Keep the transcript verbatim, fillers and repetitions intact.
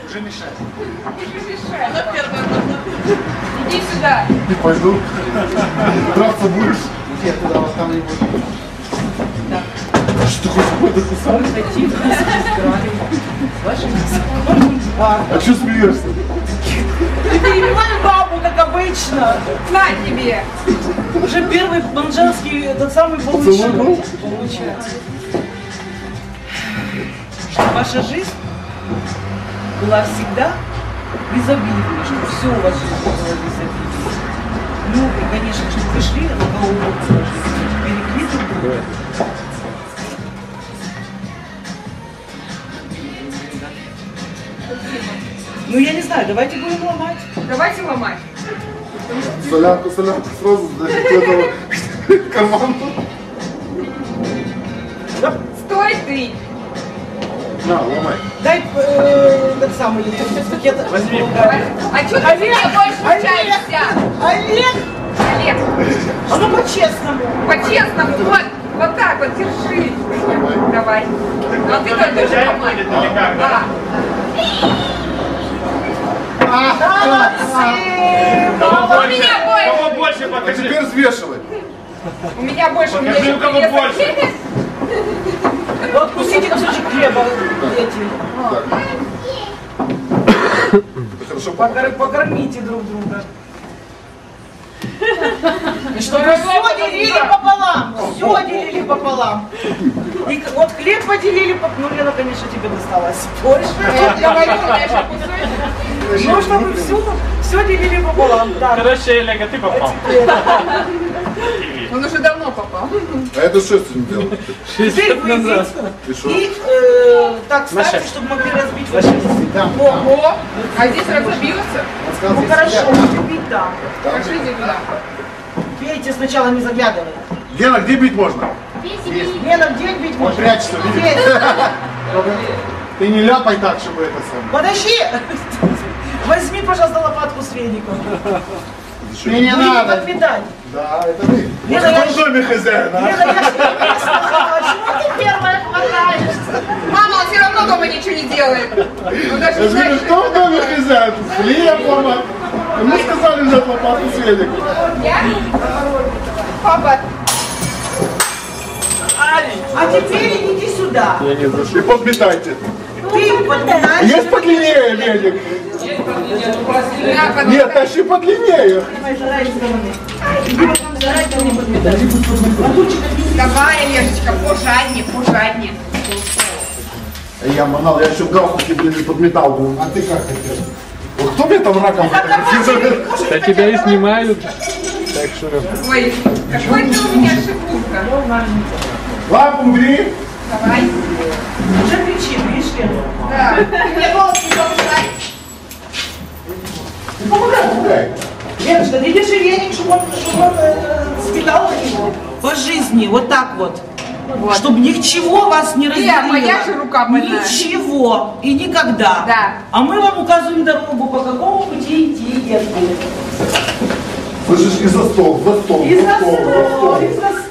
Уже мешать. Она первая. Иди сюда. Не пойду. Драться будешь? Нет, туда вас там не будет. Да. Что ты хочешь какой-то кусать? А что смеешься? Ты перебивай бабу, как обычно. На тебе. Уже первый манжанский, этот самый получил. Получается. Чтобы ваша жизнь была всегда безобидной, чтобы все у вас было безобидно. Ну, и, конечно, чтобы вы шли на кого угодно, берегли друг друга. Ну, я не знаю, давайте будем ломать. Давайте ломать. Солянку, солянку сразу для этого кармана. Стой ты. На, ломай. Дай э, этот самый пакет. Возьми. А что ты мне больше общаешься? Олег! Олег, А ну по-честному. по-честному, вот, вот так вот, держи. Давай. А ты только же ломай. Да. У меня больше. Кого больше А покажи? теперь взвешивай. У меня больше. У меня Покажи, еще у кого веса. больше. Вот откусите кусочек хлеба эти. Так. Хорошо, Покор- Покормите друг друга. И чтобы все делили пополам. Все делили пополам. И вот хлеб поделили пополам. Ну, Лена, конечно, тебе досталось больше. Давай, я еще кусочек. Ну, чтобы все, все делили пополам. Так. Короче, Олег, а ты попал. Он уже давно попал. А это что с ним делать? Теперь вы идите И что? и э, так ставьте, чтобы могли разбить ваши. Ого. А здесь разобьется. Ну хорошо, можете бить там. Пошлите туда. Пейте сначала, не заглядывай. Лена, где бить можно? Лена, где бить Он можно? прячется, видишь? Здесь. Ты не ляпай так, чтобы это самое. Подожди! Возьми, пожалуйста, лопатку с веником. Мне не Будем надо. подметать. Да, это вы. Лена, Вот я в ж- доме хозяин, а? Лена, я ж тебе не сказала, чего ты первая хватаешься? Мама, он все равно дома ничего не делает. Он даже Я не же говорю, знает, кто в доме хозяин? Хлеб ломать. А мы сказали взять лопату с великом. я. Папа, А теперь иди сюда. И подметайте. Ты подметаешь. Есть подлиннее велик? на, под- Нет, тащи подлиннее. Давай, зарай из стороны. Иди потом зарай, там не подметай. Антончик, отнеси. Давай, Олежечка, пожаднее, пожаднее. Я манал, я еще в галстуке, блин, и подметал. Думаю, а ты как хотел? Вот кто мне там раком закрутил? Да тебя и снимают. Так что... Ой, какой ты у меня шипушка. Лампу убери. Давай. Уже кричит, видишь, Лена? Да. Ты мне голос не повышай. Ну, помогай, помогай. Леночка, ты держи веник, чтобы он, чтобы он э, сбегал на него. По жизни, вот так вот. Вот. Чтобы ничего вас не разделило. моя же рука больная. Ничего и никогда. Да. А мы вам указываем дорогу, по какому пути идти и где. Слышишь, и за стол, за стол, И за за стол, за стол, стол. и за стол.